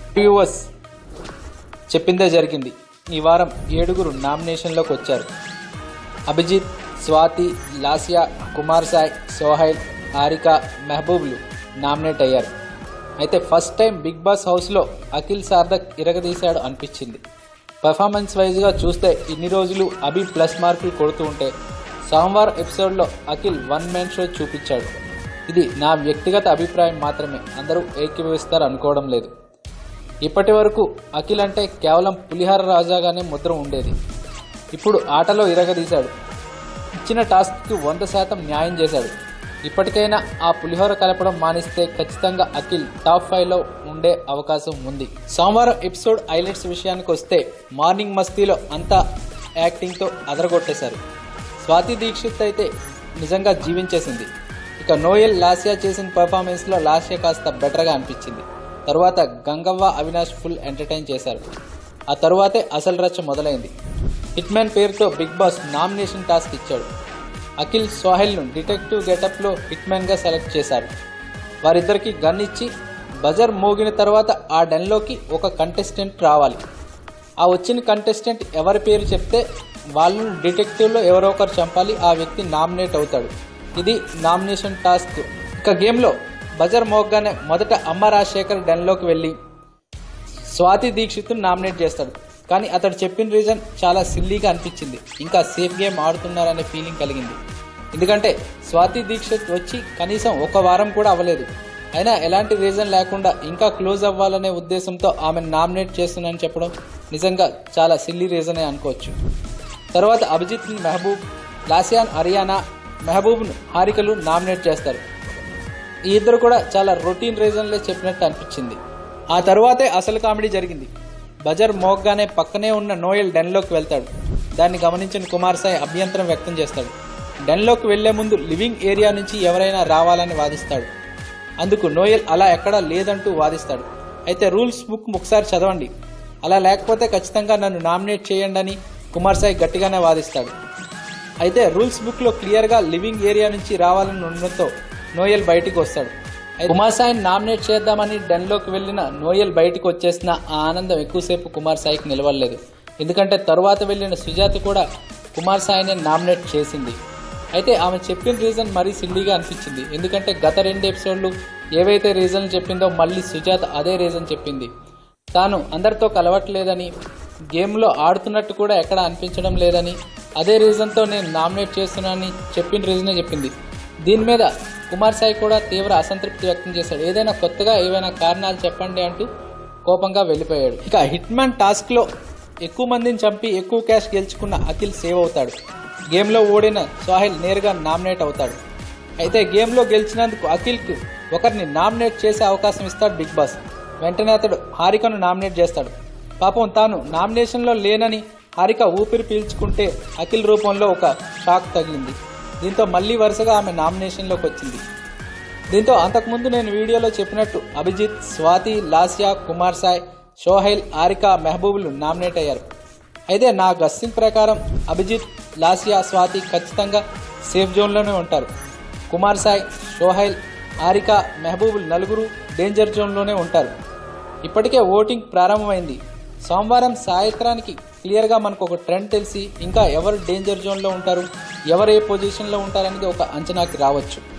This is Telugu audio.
వ్యూవర్స్ చెప్పిందే జరిగింది. ఈ వారం 7గురు నామినేషన్లోకి వచ్చారు. అభిజిత్, స్వాతి, లాస్యా, కుమార్ సాయ్, సోహైల్, హారిక, మెహబూబ్లు నామినేట్ అయ్యారు. అయితే ఫస్ట్ టైం బిగ్ బాస్ హౌస్లో అఖిల్ సార్థక్ ఇరగదీశాడు అనిపించింది. పర్ఫార్మెన్స్ వైజ్గా చూస్తే ఇన్ని రోజులు అభి ప్లస్ మార్కులు కొడుతూ ఉంటే సోమవారం ఎపిసోడ్లో అఖిల్ వన్ మ్యాన్ షో చూపించాడు. ఇది నా వ్యక్తిగత అభిప్రాయం మాత్రమే, అందరూ ఏకీభవిస్తారు అనుకోవడం లేదు. ఇప్పటి వరకు అఖిల్ అంటే కేవలం పులిహార రాజాగానే ముద్ర ఉండేది. ఇప్పుడు ఆటలో ఇరగదీశాడు. ఇచ్చిన టాస్క్కి 100% న్యాయం చేశాడు. ఇప్పటికైనా ఆ పులిహోర కలపడం మానిస్తే ఖచ్చితంగా అఖిల్ టాప్ 5లో ఉండే అవకాశం ఉంది. సోమవారం ఎపిసోడ్ హైలైట్స్ విషయానికి వస్తే మార్నింగ్ మస్తీలో అంతా యాక్టింగ్తో అదరగొట్టేశారు. స్వాతి దీక్షిత్ అయితే నిజంగా జీవించేసింది. ఇక నోయల్, లాస్యా చేసిన పర్ఫార్మెన్స్లో లాస్యా కాస్త బెటర్గా అనిపించింది. తరువాత గంగవ్వ, అవినాష్ ఫుల్ ఎంటర్టైన్ చేశారు. ఆ తరువాతే అసలు రచ్చ మొదలైంది. హిట్ మ్యాన్ పేరుతో బిగ్ బాస్ నామినేషన్ టాస్క్ ఇచ్చాడు. అఖిల్, సోహెల్ను డిటెక్టివ్ గెటప్లో హిట్ మ్యాన్గా సెలెక్ట్ చేశారు. వారిద్దరికి గన్ ఇచ్చి బజర్ మోగిన తర్వాత ఆ డెన్లోకి ఒక కంటెస్టెంట్ రావాలి. ఆ వచ్చిన కంటెస్టెంట్ ఎవరి పేరు చెప్తే వాళ్ళను డిటెక్టివ్లో ఎవరో ఒకరు చంపాలి. ఆ వ్యక్తి నామినేట్ అవుతాడు. ఇది నామినేషన్ టాస్క్. ఇక గేమ్లో బజర్ మోగ్గానే మొదట అమ్మ రాజశేఖర్ డెన్లోకి వెళ్ళి స్వాతి దీక్షిత్ను నామినేట్ చేస్తాడు. కానీ అతడు చెప్పిన రీజన్ చాలా సిల్లీగా అనిపించింది. ఇంకా సేఫ్ గేమ్ ఆడుతున్నారనే ఫీలింగ్ కలిగింది. ఎందుకంటే స్వాతి దీక్షిత్ వచ్చి కనీసం ఒక వారం కూడా అవ్వలేదు. అయినా ఎలాంటి రీజన్ లేకుండా ఇంకా క్లోజ్ అవ్వాలనే ఉద్దేశంతో ఆమెను నామినేట్ చేస్తున్నానని చెప్పడం నిజంగా చాలా సిల్లీ రీజనే అనుకోవచ్చు. తర్వాత అభిజిత్ని మెహబూబ్, లాస్యాన్ హరియానా, మెహబూబ్ను హారికలు నామినేట్ చేస్తారు. ఈ ఇద్దరు కూడా చాలా రొటీన్ రీజన్లే చెప్పినట్టు అనిపించింది. ఆ తర్వాతే అసలు కామెడీ జరిగింది. బజర్ మోగ్గానే పక్కనే ఉన్న నోయల్ డెన్లోకి వెళ్తాడు. దాన్ని గమనించిన కుమార్ సాయ్ అభ్యంతరం వ్యక్తం చేస్తాడు. డెన్లోకి వెళ్లే ముందు లివింగ్ ఏరియా నుంచి ఎవరైనా రావాలని వాదిస్తాడు. అందుకు నోయల్ అలా ఎక్కడా లేదంటూ వాదిస్తాడు. అయితే రూల్స్ బుక్ ఒకసారి చదవండి, అలా లేకపోతే ఖచ్చితంగా నన్ను నామినేట్ చేయండి అని కుమార్ సాయ్ గట్టిగానే వాదిస్తాడు. అయితే రూల్స్ బుక్లో క్లియర్గా లివింగ్ ఏరియా నుంచి రావాలని ఉండడంతో నోయల్ బయటికి వస్తాడు. కుమార్ సాయిని నామినేట్ చేద్దామని డెన్లోకి వెళ్లిన నోయల్ బయటికి వచ్చేసిన ఆ ఆనందం ఎక్కువసేపు కుమార్ సాయికి నిలవలేదు. ఎందుకంటే తరువాత వెళ్లిన సుజాత కూడా కుమార్ సాయిని నామినేట్ చేసింది. అయితే ఆమె చెప్పిన రీజన్ మరీ సిల్లీగా అనిపించింది. ఎందుకంటే గత 2 ఎపిసోడ్లు ఏవైతే రీజన్లు చెప్పిందో మళ్ళీ సుజాత అదే రీజన్ చెప్పింది. తాను అందరితో కలవట్లేదని, గేమ్లో ఆడుతున్నట్టు కూడా ఎక్కడ అనిపించడం లేదని, అదే రీజన్తో నేను నామినేట్ చేస్తున్నానని చెప్పిన రీజనే చెప్పింది. దీని మీద కుమార్ సాయి కూడా తీవ్ర అసంతృప్తి వ్యక్తం చేశాడు. ఏదైనా కొత్తగా ఏవైనా కారణాలు చెప్పండి అంటూ కోపంగా వెళ్ళిపోయాడు. ఇక హిట్ మ్యాన్ టాస్క్లో ఎక్కువ మందిని చంపి ఎక్కువ క్యాష్ గెలుచుకున్న అఖిల్ సేవ్ అవుతాడు. గేమ్లో ఓడిన సోహెల్ నేరుగా నామినేట్ అవుతాడు. అయితే గేమ్లో గెలిచినందుకు అఖిల్కు ఒకరిని నామినేట్ చేసే అవకాశం ఇస్తాడు బిగ్ బాస్. వెంటనే అతడు హారికను నామినేట్ చేస్తాడు. పాపం తాను నామినేషన్లో లేనని హారిక ఊపిరి పీల్చుకుంటే అఖిల్ రూపంలో ఒక షాక్ తగిలింది. దీంతో మళ్లీ వరుసగా ఆమె నామినేషన్లోకి వచ్చింది. దీంతో అంతకుముందు నేను వీడియోలో చెప్పినట్టు అభిజిత్, స్వాతి, లాస్యా, కుమార్ సాయ్, సోహైల్, హారిక, మెహబూబ్లు నామినేట్ అయ్యారు. అయితే నా గస్సింగ్ ప్రకారం అభిజిత్, లాస్యా, స్వాతి ఖచ్చితంగా సేఫ్ జోన్లోనే ఉంటారు. కుమార్ సాయ్, సోహైల్, హారిక, మెహబూబులు నలుగురు డేంజర్ జోన్లోనే ఉంటారు. ఇప్పటికే ఓటింగ్ ప్రారంభమైంది. సోమవారం సాయంత్రానికి క్లియర్గా మనకు ఒక ట్రెండ్ తెలిసి ఇంకా ఎవరు డేంజర్ జోన్లో ఉంటారు, ఎవరు ఏ పొజిషన్లో ఉంటారనేది ఒక అంచనాకి రావచ్చు.